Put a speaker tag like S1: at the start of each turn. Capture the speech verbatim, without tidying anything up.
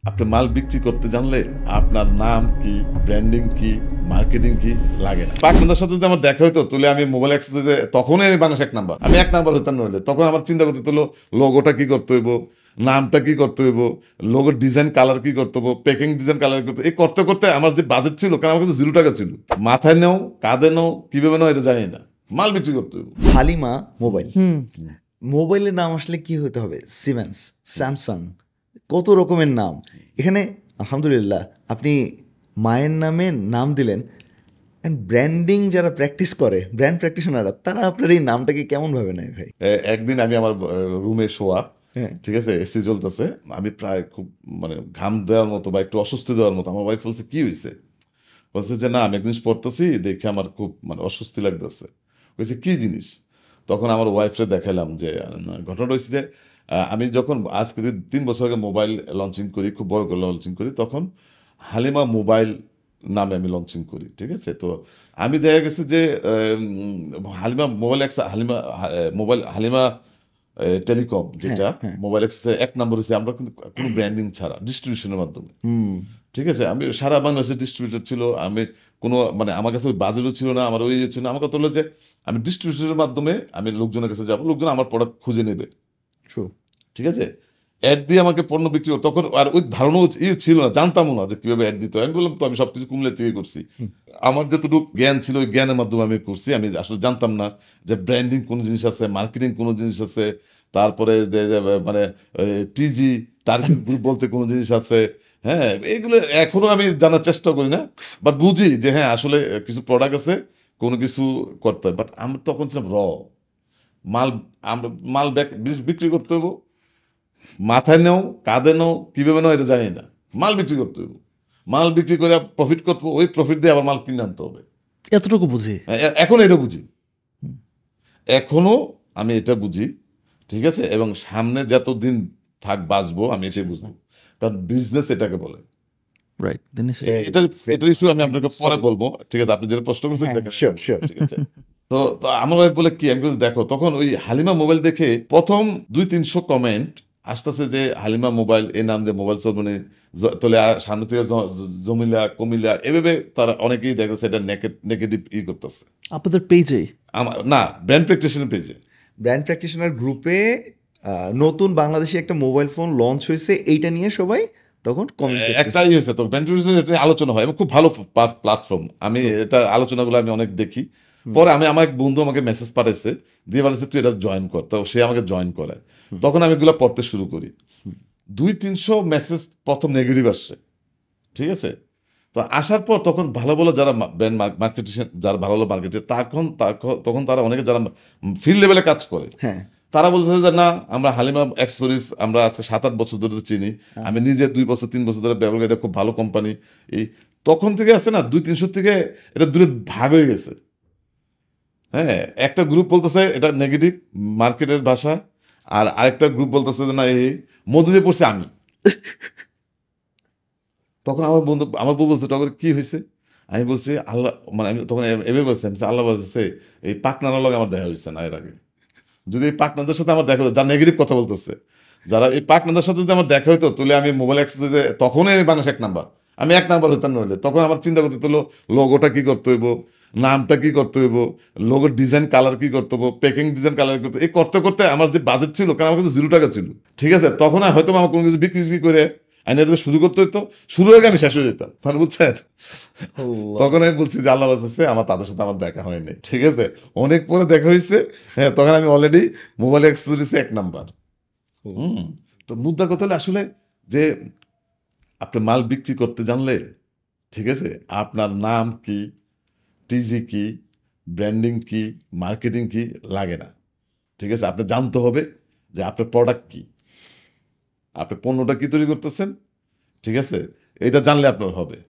S1: আপনি মাল বিক্রি করতে জানলে আপনার নাম কি, ব্র্যান্ডিং কি, মার্কেটিং কি লাগে না। পার্টনারদের সাথে যদি আমার দেখা হইতো তাহলে আমি মোবাইল এক্সচেঞ্জে তখনই আমি বাংলাদেশ এক নাম্বার, আমি এক নাম্বার হইতাম নইলে। তখন আমার চিন্তা করতে হলো লোগোটা কি করতে হইব, নামটা কি করতে হইব, লোগোর ডিজাইন কালার কি করতে হইব, প্যাকিং ডিজাইন কালার করতে, এই করতে করতে আমার যে বাজেট ছিল, কারণ আমার কাছে জিরো টাকা ছিল, মাথায় নেও কাঁধে নেও কিভাবে নেও এটা জানি না, মাল বিক্রি করতে হইব।
S2: হালিমা মোবাইল, মোবাইলের নাম আসলে কি হতে হবে? সিমেন্স, স্যামসাং, কত রকমের নাম এখানে। আলহামদুলিল্লাহ আপনি মায়ের নামে নাম দিলেন। অ্যান্ড ব্র্যান্ডিং যারা প্র্যাকটিস করে, ব্র্যান্ড প্র্যাকটিশনাররা, তারা আপনার এই নামটাকে কেমন ভাবে নেয় ভাই?
S1: এ- একদিন আমি আমার রুমে শোয়া,
S2: হ্যাঁ,
S1: ঠিক আছে, এসি চলতেছে, আমি প্রায় খুব মানে ঘাম দেওয়ার মতো বা একটু অস্বস্তি দেওয়ার মতো। আমার ওয়াইফ বলছে কি হয়েছে, বলছে যে না আমি এক জিনিস পড়তেছি দেখে আমার খুব মানে অস্বস্তি লাগতেছে। বলছে কি জিনিস? তখন আমার ওয়াইফরে দেখালাম যে আহ, ঘটনাটা হচ্ছে যে আহ, আমি যখন আজকে যে তিন বছর আগে মোবাইল লঞ্চিং করি, খুব বড় করে লঞ্চিং করি, তখন হালিমা মোবাইল নামে আমি লঞ্চিং করি, ঠিক আছে। তো আমি দেখা গেছে যে উম, হালিমা মোবাইল এক্স হালিমা হা- মোবাইল হালিমা টেলিকম
S2: হ্যাঁ,
S1: যেটা
S2: হ্যাঁ।
S1: মোবাইল এক্সেসে এক নম্বর হচ্ছে আমরা কিন্তু কোনো ব্র্যান্ডিং ছাড়া ডিস্ট্রিবিউশনের মাধ্যমে,
S2: হুম,
S1: ঠিক আছে। আমি সারা বাংলাদেশে ডিস্ট্রিবিউটর ছিল, আমি কোনো মানে আমার কাছে ওই বাজেটও ছিল না, আমার ওই ইয়ে ছিল না। আমার কথা হলো যে আমি ডিস্ট্রিবিউশনের মাধ্যমে আমি লোকজনের কাছে যাবো, লোকজন আমার প্রোডাক্ট খুঁজে নেবে,
S2: ট্রু।
S1: ঠিক আছে। অ্যাড দিয়ে আমাকে পণ্য বিক্রি করতো, তখন আর ওই ধারণাও ইয়ে ছিল না, জানতামও না যে কীভাবে অ্যাড দিতে হয়। আমি বললাম তো আমি সব কিছু কুমলে থেকে করছি, আমার যতটুকু জ্ঞান ছিল ওই জ্ঞানের মাধ্যমে আমি করছি। আমি আসলে জানতাম না যে ব্র্যান্ডিং কোনো জিনিস আছে, মার্কেটিং কোনো জিনিস আছে, তারপরে যে যে মানে টিজি টার্গেট গ্রুপ বলতে কোনো জিনিস আছে। হ্যাঁ, এইগুলো এখনো আমি জানার চেষ্টা করি না, বাট বুঝি যে হ্যাঁ আসলে কিছু প্রোডাক্ট আছে, কোনো কিছু করতে হয়। বাট আমরা তখন ছিলাম র মাল, আমরা মাল ব্যাক- বিক্রি করতে হবো, মাথায় নেও কাঁধে নেও কীভাবে নেও এটা জানি না, মাল বিক্রি করতে হবে। মাল বিক্রি করে প্রফিট করতে হবে, ওই প্রফিট দিয়ে আবার মাল কিনে আনতে হবে।
S3: এতটুকু বুঝি।
S1: এ- এখন এটা বুঝি, এখনো আমি এটা বুঝি, ঠিক আছে। এবং সামনে যতদিন থাক বাঁচবো আমি এটাই বুঝবো, কারণ বিজনেস এটাকে বলে।
S3: রাইট দিনেশ।
S1: এ- এটার এটার ইস্যু আমি আপনাকে পরে বলবো, ঠিক আছে। আপনি যেটা প্রশ্ন করছেন
S2: হ্যাঁ,
S1: এটাকে
S2: শিওর, শিওর।
S1: ঠিক আছে। তো তো আমার ওয়াইফ বলে কি, আমি বলছি দেখো তখন ওই হালিমা মোবাইল দেখে প্রথম দুই তিনশো কমেন্ট আসতেছে যে হালিমা মোবাইল এই নাম দিয়ে মোবাইল চলবে, তাহলে আর সামনে থেকে জ- জ- জমিলা কমিলা এভাবে তারা অনেকেই দেখেছে এটা নেগেটিভ ই করতেছে।
S3: আপনাদের পেজেই
S1: আমার না, ব্র্যান্ড প্র্যাকটিশনার পেজে।
S2: ব্র্যান্ড প্র্যাকটিশনার গ্রুপে নতুন বাংলাদেশে একটা মোবাইল ফোন লঞ্চ হয়েছে, এইটা নিয়ে সবাই তখন কমেন্ট করতেছে।
S1: একটাই হয়েছে তো ব্র্যান্ড প্র্যাকটিশনার, এটা নিয়ে আলোচনা হয় এবং খুব ভালো প্ল্যাটফর্ম। আমি এটা আলোচনাগুলো আমি অনেক দেখি। পরে আমি আমার এক বন্ধু আমাকে মেসেজ পাঠাইছে, দিয়ে বলেছে তুই এটা জয়েন কর, তো সে আমাকে জয়েন করে। তখন আমি এগুলো পড়তে শুরু করি। দুই তিনশো মেসেজ প্রথম নেগেটিভ আসছে, ঠিক আছে। তো আসার পর তখন ভালো ভালো যারা ব্র্যান্ড মার্কেটিং, যারা ভালো ভালো মার্কেটের, তখন তখন তখন তারা অনেকে যারা ফিল্ড লেভেলে কাজ করে,
S2: হ্যাঁ,
S1: তারা বলছে যে না আমরা হালিমা অ্যাক্সেসরিজ আমরা আজকে সাত আট বছর ধরে চিনি, আমি নিজে দুই বছর তিন বছর ধরে ব্যবহার করি, এটা খুব ভালো কোম্পানি। এই তখন থেকে আসছে না, দুই তিনশো থেকে এটা দূরে ভাগ হয়ে গেছে। হ্যাঁ, একটা গ্রুপ বলতেছে এটা নেগেটিভ মার্কেটের ভাষা, আর আরেকটা গ্রুপ বলতেছে যে না এই মধ্যে দিয়ে পড়ছে আমি। তখন আমার বন্ধু আমার বউ বলছে তখন কি হয়েছে, আমি বলছি আল্লাহ, মানে আমি তখন এভাবে বলছি, আমি বলছি, আল্লাহ বলছে এই পাকনার লগে আমার দেখা হয়েছে না এর আগে। যদি এই পাকনাদের সাথে আমার দেখা হতো, যারা নেগেটিভ কথা বলতেছে, যারা এই পাকনাদের সাথে যদি আমার দেখা হতো তাহলে আমি মোবাইল এক্সচেঞ্জে তখনই আমি বাংলাদেশ এক নাম্বার, আমি এক নাম্বার হইতাম নইলে। তখন আমার চিন্তা করতে হলো লোগোটা কি করতে হইব, নামটা কি করতে হইব, লোগোর ডিজাইন কালার কি করতে হইব, প্যাকিং ডিজাইন কালার করতে, এই করতে করতে আমার যে বাজেট ছিল, কারণ আমার কাছে জিরো টাকা ছিল, ঠিক আছে। তখন আর হয়তো আমার কোনো কিছু বিক্রি টিক্রি করে আইন এটাতে শুরু করতে হইতো, শুরু আগে আমি শেষ হয়ে যেতাম, মানে বুঝছেন।
S2: আল্লাহ।
S1: তখন আমি বলছি যে আল্লাহ বাঁচাচ্ছে আমার তাদের সাথে আমার দেখা হয়নি, ঠিক আছে। অনেক পরে দেখা হয়েছে, হ্যাঁ, তখন আমি অলরেডি মোবাইল এক্সেসরিজে এক নাম্বার। হুম। তো মুদ্রা কথা হলো আসলে যে আপনি মাল বিক্রি করতে জানলে, ঠিক আছে, আপনার নাম কি, টিজি কি, ব্র্যান্ডিং কি, মার্কেটিং কি লাগে না, ঠিক আছে। আপনি জানতে হবে যে আপনার প্রোডাক্ট কি, আপনি পণ্যটা কি তৈরি করতেছেন, ঠিক আছে, এটা জানলে আপনার হবে।